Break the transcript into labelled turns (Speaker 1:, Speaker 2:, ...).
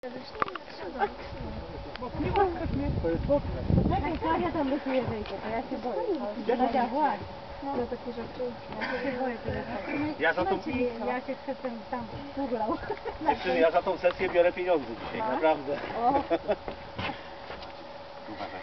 Speaker 1: To jest mocne.
Speaker 2: Ja tam do siebie wejdzie, to ja się boję. Nadia, właśnie.
Speaker 3: No takie rzeczy.
Speaker 2: Ja się boję tyle tak.
Speaker 4: Ja za tą,
Speaker 2: Ja się przedtem tam ugrał.
Speaker 4: dziewczyny, ja za tą sesję biorę pieniądze dzisiaj, naprawdę.
Speaker 2: O.
Speaker 4: Uważaj.